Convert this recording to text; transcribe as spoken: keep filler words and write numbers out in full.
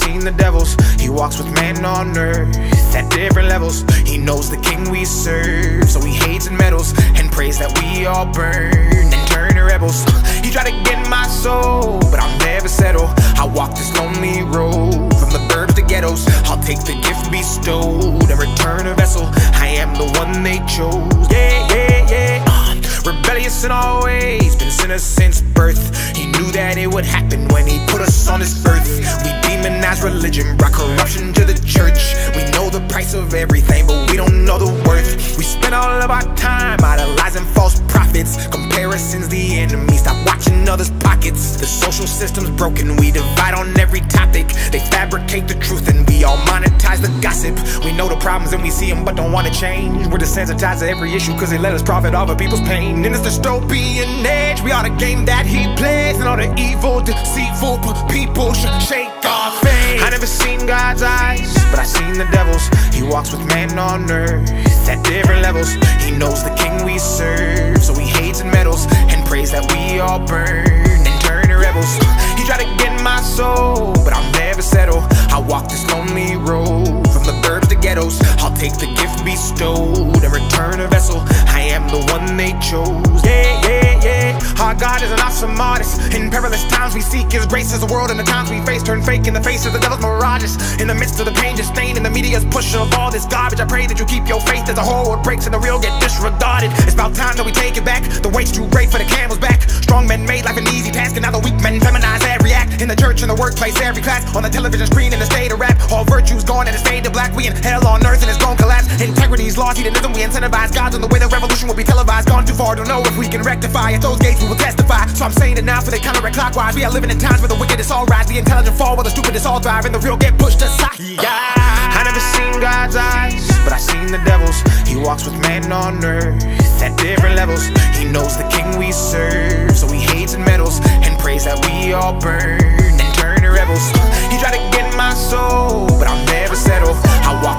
seen the devils. He walks with man on earth at different levels. He knows the king we serve, so he hates and meddles and prays that we all burn and turn to rebels. He tried to get my soul, but I'll never settle. I walk this lonely road from the burbs to ghettos. I'll take the gift bestowed and return a vessel. I am the one they chose. Yeah, yeah, yeah. Uh, rebellious in all ways, been sinner since birth. He knew that it would happen when he put us on this earth. We demonized religion, brought corruption to the church. We know the price of everything, but we don't know the worth. We spend all of our time idolizing false prophets. Comparison's the enemy, stop watching others' pockets. The social system's broken, we divide on every topic. They fabricate the truth and we all monetize the gossip. We know the problems and we see them but don't want to change. We're desensitized to every issue cause they let us profit off of people's pain. In this dystopian age, we are the game that he plays, and all the evil, deceitful people should shake our faith. I never seen God's eyes, but I seen the devil's. He walks with man on earth at different levels. He knows the king we serve, so he hates and meddles and prays that we all burn and turn to rebels. He tried to get my soul, but I'll never settle. I walk this lonely road from the burbs to ghettos. I'll take the gift bestowed and return a vessel. I am the one they chose. Yeah, yeah, yeah. Our God is an awesome artist. In perilous times we seek his grace as the world and the times we face turn fake in the face of the devil's mirages. In the midst of the pain just stained in the media's push of all this garbage, I pray that you keep your faith as the whole world breaks and the real get disregarded. It's about time that we take it back. The weight's too great for the camel's back. Strong men made life an easy task, and now the weak men feminize every act. In the church, in the workplace, every class, on the television screen, in the state of rap. All virtues gone and it's fade to black. We in hell on earth and it's gon' collapse. Integrity's lost, hedonism, we incentivize gods on the way the revolution will be televised. Gone too far, don't know if we can rectify. At those gates we will testify. So I'm saying it now for they counter-clockwise. We are living in times where the wicked is all rise, the intelligent fall while the stupid is all thrive, and the real get pushed aside. Yeah. I never seen God's eyes, but I seen the devil's. He walks with man on earth at different levels. He knows the king we serve, so he hates and meddles and prays that we all burn and turn to rebels. He tried to get my soul, but I'll never settle. I walk